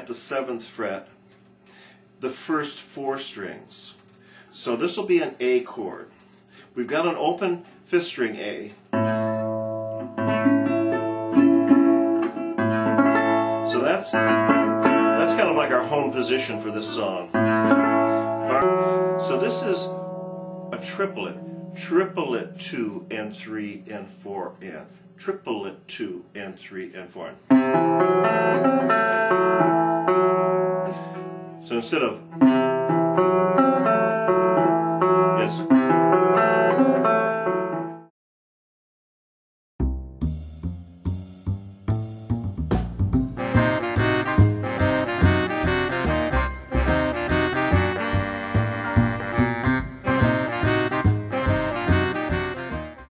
at the 7th fret the first 4 strings. So this will be an A chord. We've got an open 5th string A. So that's kind of like our home position for this song. So this is a triplet. Triplet 2 and 3 and 4 and triplet 2 and 3 and 4 and. So instead of